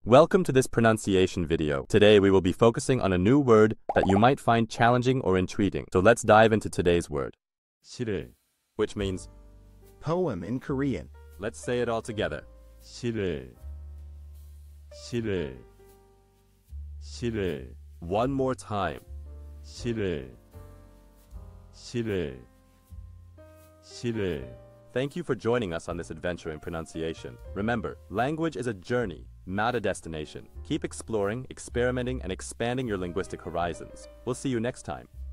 Welcome to this pronunciation video. Today we will be focusing on a new word that you might find challenging or intriguing. So let's dive into today's word, sireul, which means poem in Korean. let's say it all together. sireul, sireul, sireul, One more time. sireul, sireul, sireul. Thank you for joining us on this adventure in pronunciation. Remember, language is a journey, not a destination. Keep exploring, experimenting, and expanding your linguistic horizons. We'll see you next time.